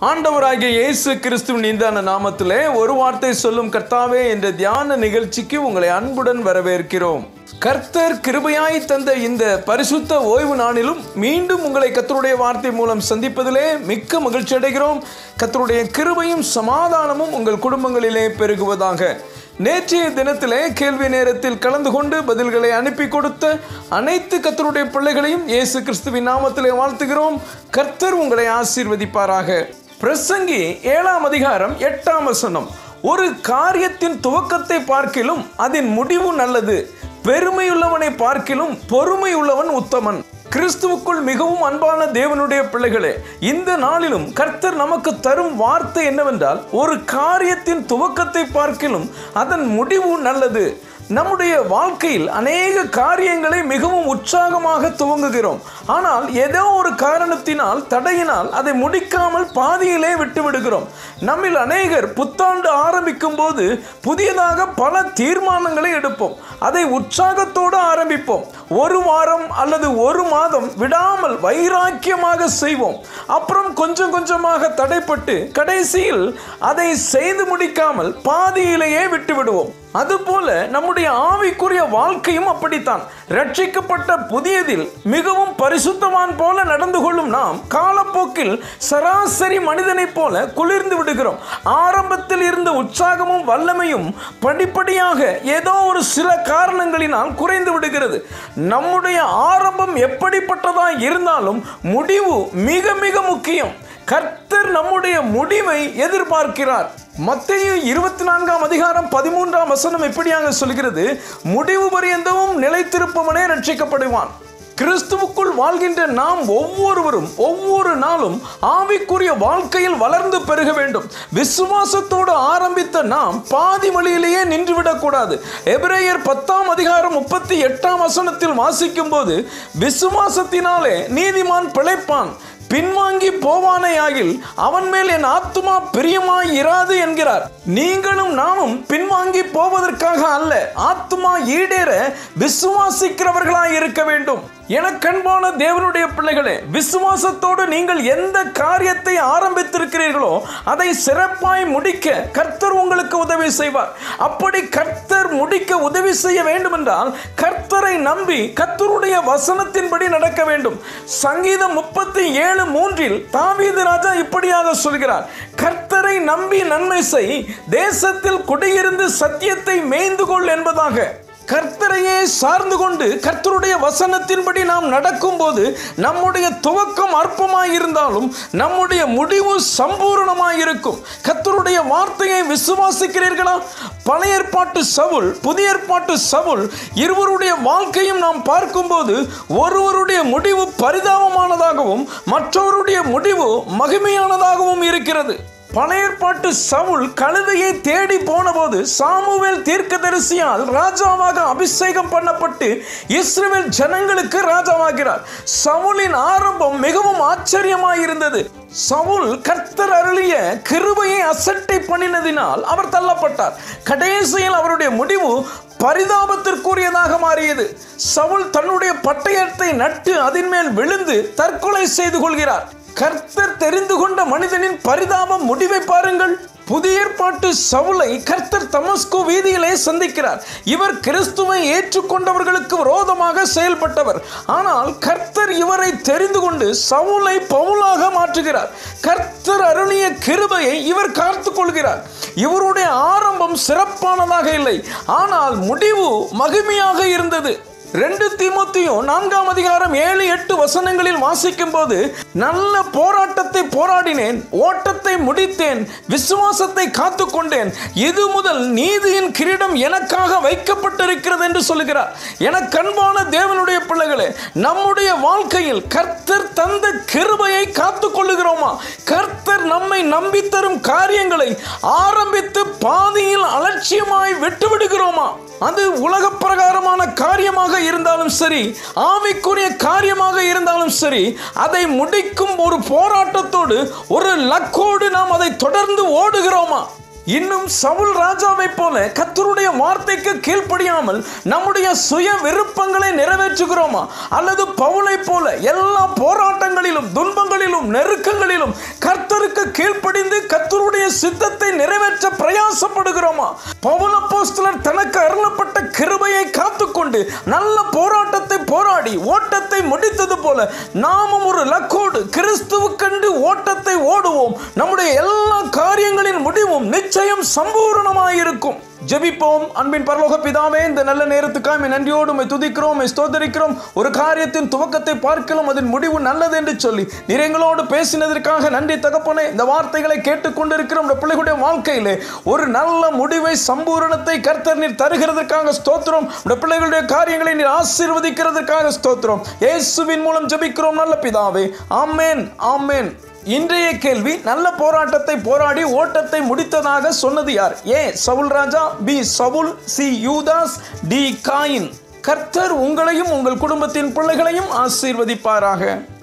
ஆண்டவராகிய இயேசு கிறிஸ்துவின் இந்த நாமத்திலே ஒரு வார்த்தை சொல்லும் கர்த்தாவே என்ற தியான நிகழ்ச்சிக்கு உங்களை அன்புடன் வரவேற்கிறோம். கர்த்தர் கிருபையாய் தந்த இந்த பரிசுத்த ஓய்வு நாளிலும் மீண்டும் உங்களை கர்த்தருடைய வார்த்தை மூலம் சந்திப்பதிலே மிக்க மகிழ்ச்சி அடைகிறோம். கர்த்தருடைய கிருபையும் சமாதானமும் உங்கள் குடும்பங்களிலே பெருகுவதாக. நேற்றைய தினத்திலே கேள்வி நேரத்தில் கலந்து கொண்டு பதில்களை அனுப்பி கொடுத்த அனைத்து கர்த்தருடைய பிள்ளைகளையும் இயேசு கிறிஸ்துவின் நாமத்திலே வாழ்த்துகிறோம். கர்த்தர் உங்களை ஆசீர்வதிப்பாராக. பிரசங்கி 7ஆம் அதிகாரம் 8ஆம் வசனம். ஒரு காரியத்தின் துவக்கத்தை பார்க்கிலும் அதன் முடிவு நல்லது, பெருமையுள்ளவனை பார்க்கிலும் பொறுமை உள்ளவன் உத்தமன். கிறிஸ்துவுக்குள் மிகவும் அன்பான தேவனுடைய பிள்ளைகளே, இந்த நாளிலும் கர்த்தர் நமக்கு தரும் வார்த்தை என்னவென்றால், ஒரு காரியத்தின் துவக்கத்தை பார்க்கிலும் அதன் முடிவு நல்லது. நம்முடைய வாழ்க்கையில் அநேக காரியங்களை மிகவும் உற்சாகமாக துவங்குகிறோம். ஆனால் ஏதோ ஒரு காரணத்தினால் தடையினால் அதை முடிக்காமல் பாதியிலே விட்டுவிடுகிறோம். நம்மில் அநேகர் புத்தாண்டு ஆரம்பிக்கும் போது புதியதாக பல தீர்மானங்களை எடுப்போம். அதை உற்சாகத்தோடு ஆரம்பிப்போம். ஒரு வாரம் அல்லது ஒரு மாதம் விடாமல் வைராக்கியமாக செய்வோம். அப்புறம் கொஞ்சம் கொஞ்சமாக தடைப்பட்டு கடைசியில் அதை செய்து முடிக்காமல் பாதியிலேயே விட்டுவிடுவோம். அதுபோல நம்முடைய ஆவிக்குரிய வாழ்க்கையும் அப்படித்தான். ரட்சிக்கப்பட்ட புதியதில் மிகவும் பரிசுத்தவான் போல நடந்து கொள்ளும் நாம் காலப்போக்கில் சராசரி மனிதனைப் போல குளிர்ந்து விடுகிறோம். ஆரம்பத்தில் இருந்த உற்சாகமும் வல்லமையும் படிப்படியாக ஏதோ ஒரு சில காரணங்களினால் குறைந்து விடுகிறது. நம்முடைய ஆரம்பம் எப்படிப்பட்டதாக இருந்தாலும் முடிவு மிக மிக முக்கியம். கர்த்தர் நம்முடைய முடிவை எதிர்பார்க்கிறார். மத்தேயு 24ஆம் அதிகாரம் 13ஆம் வசனம் இப்படியாக சொல்கிறது, முடிவு பரியந்தமும் நிலைத்திருப்பவனே ரட்சிக்கப்படுவான். கிறிஸ்துவுக்குள் வாழ்கின்ற நாம் ஒவ்வொருவரும் ஒவ்வொரு நாளும் ஆவிக்குரிய வாழ்க்கையில் வளர்ந்து பெருக வேண்டும். விசுவாசத்தோடு ஆரம்பித்த நாம் பாதி வழியிலேயே நின்றுவிடக்கூடாது. எபிரேயர் 10ஆம் அதிகாரம் 38ஆம் வசனத்தில் வாசிக்கும் போது, விசுவாசத்தினாலே நீதிமான் பிழைப்பான், பின்வாங்கி போவானேயாகில் அவன் மேல் என் ஆத்துமா பிரியமாய் இராது என்கிறார். நீங்களும் நானும் பின்வாங்கி போவதற்காக அல்ல, ஆத்துமா ஈடேற விசுவாசிக்கிறவர்களாய் இருக்க வேண்டும். எனக்கன்பான தேவனுடைய பிள்ளைகளே, விசுவாசத்தோடு நீங்கள் எந்த காரியத்தை ஆரம்பித்திருக்கிறீர்களோ அதை சிறப்பாய் முடிக்க கர்த்தர் உங்களுக்கு உதவி செய்வார். அப்படி கர்த்தர் முடிக்க உதவி செய்ய வேண்டும் என்றால் கர்த்தரை நம்பி கர்த்தருடைய வசனத்தின்படி நடக்க வேண்டும். சங்கீதம் 37:3 தாவீது ராஜா இப்படியாக சொல்கிறார், கர்த்தரை நம்பி நன்மை செய், தேசத்தில் குடியிருந்து சத்தியத்தை மேய்ந்து கொள் என்பதாக. கர்த்தரையே சார்ந்து கொண்டு கர்த்தருடைய வசனத்தின்படி நாம் நடக்கும் போது நம்முடைய துவக்கம் அற்பமாயிருந்தாலும் நம்முடைய முடிவு சம்பூர்ணமாயிருக்கும். கர்த்தருடைய வார்த்தையை விசுவாசிக்கிறீர்களா? பழைய ஏற்பாட்டு சவுல், புதிய ஏற்பாட்டு சவுல் இருவருடைய வாழ்க்கையும் நாம் பார்க்கும்போது ஒருவருடைய முடிவு பரிதாபமானதாகவும் மற்றவருடைய முடிவு மகிமையானதாகவும் இருக்கிறது. பழைய ஏற்பாட்டு சவுல் கழுதையை தேடி போன போது சாமுவேல் தீர்க்கதரிசியால் ராஜாவாக அபிஷேகம் பண்ணப்பட்டு இஸ்ரவேல் ஜனங்களுக்கு ராஜாவாகிறார். சவுலின் ஆரம்பம் மிகவும் ஆச்சரியமாயிருந்தது. சவுல் கர்த்தர் அருளிய கிருபையை அசட்டை பண்ணினதினால் அவர் தள்ளப்பட்டார். கடைசியில் அவருடைய முடிவு பரிதாபத்திற்குரியதாக மாறியது. சவுல் தன்னுடைய பட்டயத்தை நட்டு அதன் மேல் விழுந்து தற்கொலை செய்து கொள்கிறார். கர்த்தர் தெரிந்து கொண்ட மனிதனின் பரிதாப முடிவை பாருங்கள். புதிய ஏற்பாட்டு சவுலை கர்த்தர் தமஸ்கு வீதியிலே சந்திக்கிறார். இவர் கிறிஸ்துவை ஏற்றுக்கொண்டவர்களுக்கு விரோதமாக செயல்பட்டவர். ஆனால் கர்த்தர் இவரை தெரிந்து கொண்டு சவுலை பவுலாக மாற்றுகிறார். கர்த்தர் அருளிய கிருபையை இவர் காத்து கொள்கிறார். இவருடைய ஆரம்பம் சிறப்பானதாக இல்லை, ஆனால் முடிவு மகிமையாக இருந்தது. 2 தீமோத்தேயு 4ஆம் அதிகாரம் 7-8 வசனங்களில் வாசிக்கும் போது, நல்ல போராட்டத்தை போராடினேன், ஓட்டத்தை முடித்தேன், விசுவாசத்தை காத்து கொண்டேன், இது முதல் நீதியின் கிரீடம் எனக்காக வைக்கப்பட்டிருக்கிறது என்று சொல்லுகிறார். எனக்கு அன்பான தேவனுடைய பிள்ளைகளே, நம்முடைய வாழ்க்கையில் கர்த்தர் தந்த கிருபையை காத்து கொள்ளுகிறோமா? கர்த்தர் நம்மை நம்பி தரும் காரியங்களை ஆரம்பித்து பாதியில் அலட்சியமாய் விட்டுவிடுகிறோமா? அது உலக பிரகாரமான காரியமாக இருந்தாலும் சரி, ஆவிக்குரிய காரியமாக இருந்தாலும் சரி, அதை முடிக்கும் ஒரு போராட்டத்தோடு ஒரு லக்கோடு நாம் அதை தொடர்ந்து ஓடுகிறோமா? இன்னும் சவுல் ராஜாவை போல கர்த்தருடைய வார்த்தைக்கு கீழ்ப்படியாமல் நம்முடைய சுய விருப்பங்களை நிறைவேற்றுகிறோமா? அல்லது பவுலை போல எல்லா போராட்டங்களிலும் துன்பங்களிலும் நெருக்கங்களிலும் கர்த்தருக்கு கீழ்ப்படிந்து கர்த்தருடைய சித்தத்தை நிறைவேற்ற பிரயாசப்படுகிறோமா? பவுல் அப்போஸ்தலன் தனக்கு அருளப்பட்ட கிருபையை காத்துக்கொண்டு நல்ல போராட்டத்தை போராடி ஓட்டத்தை முடித்தது போல நாமும் ஒரு லக்கோடு கிறிஸ்துவுக்கென்று ஓட்டத்தை ஓடுவோம். நம்முடைய எல்லா காரியங்களின் முடிவும் நிச்சயம் சம்பூரணமாயிருக்கும். ஜெபிப்போம். அன்பின் பரலோக பிதாவே, இந்த நல்ல நேரத்துக்காக நன்றியோடு உம்மை துதிக்கிறோம், ஸ்தோத்திரிக்கிறோம். ஒரு காரியத்தின் துவக்கத்தை பார்க்கலாம், அதன் முடிவு நல்லது என்று சொல்லி நீர் எங்களோடு பேசினதற்காக நன்றி தகப்பனே. இந்த வார்த்தைகளை கேட்டுக்கொண்டிருக்கிற உடைய பிள்ளைகளுடைய வாழ்க்கையிலே ஒரு நல்ல முடிவை சம்பூரணத்தை கர்த்தர் நீர் தருகிறதற்காக ஸ்தோத்திரம். உடைய பிள்ளைகளுடைய காரியங்களை நீர் ஆசீர்வதிக்கிறதற்காக ஸ்தோத்திரம். இயேசுவின் மூலம் ஜெபிக்கிறோம் நல்ல பிதாவே, ஆமென், ஆமென். இன்றைய கேள்வி, நல்ல போராட்டத்தை போராடி ஓட்டத்தை முடித்ததாக சொன்னது யார்? ஏ சவுல் ராஜா, B Saul, C Judas, D Cain. கர்த்தர் உங்களையும் உங்கள் குடும்பத்தின் பிள்ளைகளையும் ஆசீர்வதிப்பாராக.